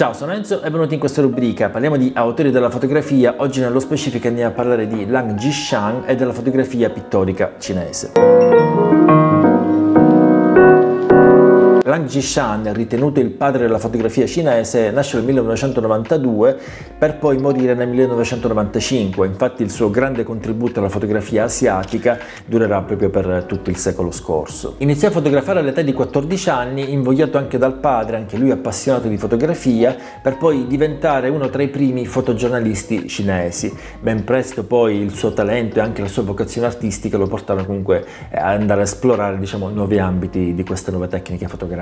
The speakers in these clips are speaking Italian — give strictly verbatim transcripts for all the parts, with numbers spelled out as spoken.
Ciao, sono Enzo e benvenuti in questa rubrica. Parliamo di autori della fotografia. Oggi nello specifico andiamo a parlare di Lang Jishan e della fotografia pittorica cinese. Lang Jishan, ritenuto il padre della fotografia cinese, nasce nel millenovecentonovantadue per poi morire nel millenovecentonovantacinque. Infatti il suo grande contributo alla fotografia asiatica durerà proprio per tutto il secolo scorso. Iniziò a fotografare all'età di quattordici anni, invogliato anche dal padre, anche lui appassionato di fotografia, per poi diventare uno tra i primi fotogiornalisti cinesi. Ben presto poi il suo talento e anche la sua vocazione artistica lo portarono comunque ad andare a esplorare, diciamo, nuovi ambiti di queste nuove tecniche fotografiche.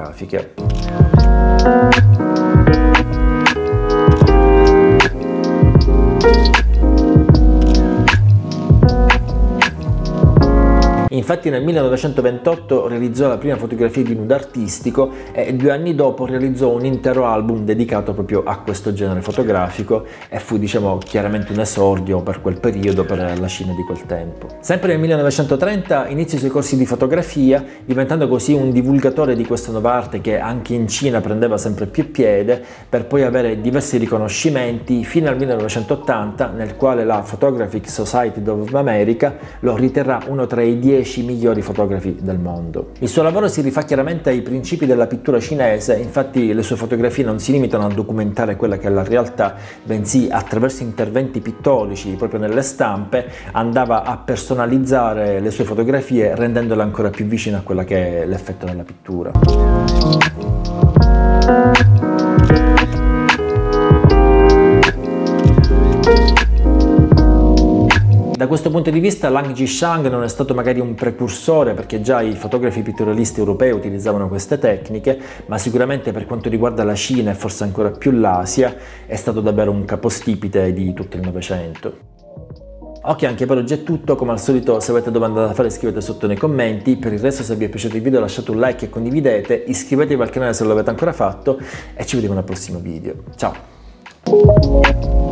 Infatti nel millenovecentoventotto realizzò la prima fotografia di nudo artistico e due anni dopo realizzò un intero album dedicato proprio a questo genere fotografico e fu, diciamo, chiaramente un esordio per quel periodo, per la Cina di quel tempo. Sempre nel millenovecentotrenta inizia i suoi corsi di fotografia, diventando così un divulgatore di questa nuova arte che anche in Cina prendeva sempre più piede, per poi avere diversi riconoscimenti fino al millenovecentottanta, nel quale la Photographic Society of America lo riterrà uno tra i dieci migliori fotografi del mondo. Il suo lavoro si rifà chiaramente ai principi della pittura cinese, infatti le sue fotografie non si limitano a documentare quella che è la realtà, bensì attraverso interventi pittorici proprio nelle stampe andava a personalizzare le sue fotografie, rendendole ancora più vicine a quella che è l'effetto della pittura. Da questo punto di vista Lang Jishan non è stato magari un precursore, perché già i fotografi pittorialisti europei utilizzavano queste tecniche, ma sicuramente per quanto riguarda la Cina e forse ancora più l'Asia è stato davvero un capostipite di tutto il Novecento. Ok, anche per oggi è tutto. Come al solito, se avete domande da fare scrivete sotto nei commenti. Per il resto, se vi è piaciuto il video lasciate un like e condividete, iscrivetevi al canale se non l'avete ancora fatto e ci vediamo al prossimo video. Ciao!